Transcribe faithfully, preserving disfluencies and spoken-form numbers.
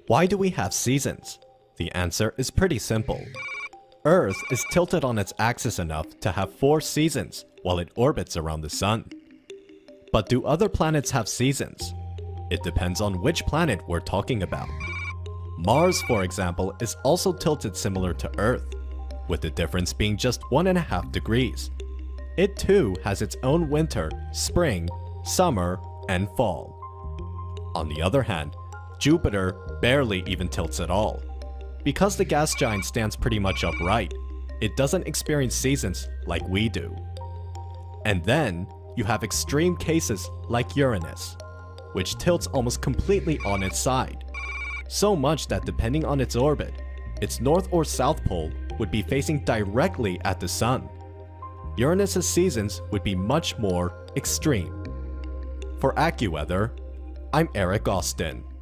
Why do we have seasons? The answer is pretty simple. Earth is tilted on its axis enough to have four seasons while it orbits around the sun. But do other planets have seasons? It depends on which planet we're talking about. Mars, for example, is also tilted similar to Earth, with the difference being just one and a half degrees. It too has its own winter, spring, summer, and fall. On the other hand, Jupiter barely even tilts at all. Because the gas giant stands pretty much upright, it doesn't experience seasons like we do. And then, you have extreme cases like Uranus, which tilts almost completely on its side. So much that depending on its orbit, its north or south pole would be facing directly at the sun. Uranus's seasons would be much more extreme. For AccuWeather, I'm Eric Austin.